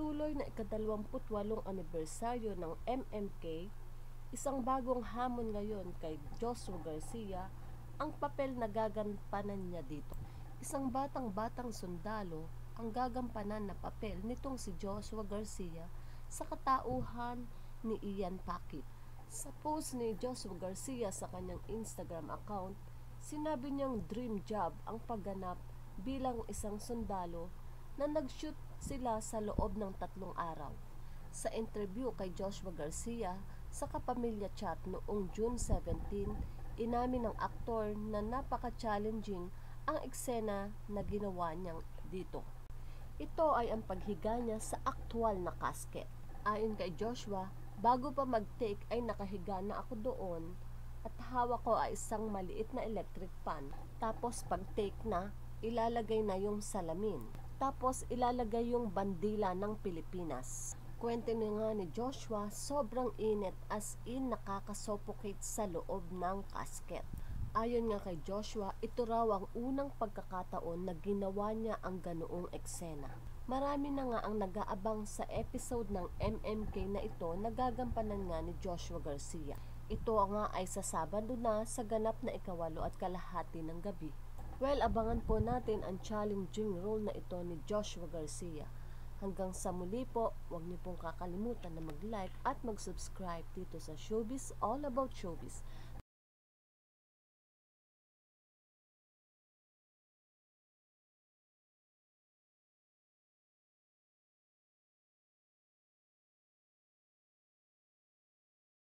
patuloy na ika-28 anibersaryo ng MMK, isang bagong hamon ngayon kay Joshua Garcia ang papel na gagampanan niya dito. Isang batang sundalo ang gagampanan na papel nitong si Joshua Garcia sa katauhan ni Ian Paquin. Sa post ni Joshua Garcia sa kanyang Instagram account, sinabi niyang dream job ang pagganap bilang isang sundalo na nag-shoot sila sa loob ng 3 araw. Sa interview kay Joshua Garcia sa Kapamilya Chat noong June 17, inamin ng aktor na napaka-challenging ang eksena na ginawa niyang dito. Ito ay ang paghiga niya sa aktwal na casket. Ayon kay Joshua, bago pa mag-take ay nakahiga na ako doon at hawak ko ay isang maliit na electric fan. Tapos pag-take na, ilalagay na yung salamin. Tapos ilalagay yung bandila ng Pilipinas. Kwento niya nga ni Joshua, sobrang init as in nakakasuffocate sa loob ng casket. Ayon nga kay Joshua, ito raw ang unang pagkakataon na ginawa niya ang ganoong eksena. Marami na nga ang nag-aabang sa episode ng MMK na ito na gagampanan nga ni Joshua Garcia. Ito nga ay sa Sabado na sa ganap na 8:30 ng gabi. Well, abangan po natin ang challenging role na ito ni Joshua Garcia. Hanggang sa muli po, huwag niyo pong kakalimutan na mag-like at mag-subscribe dito sa Showbiz All About Showbiz.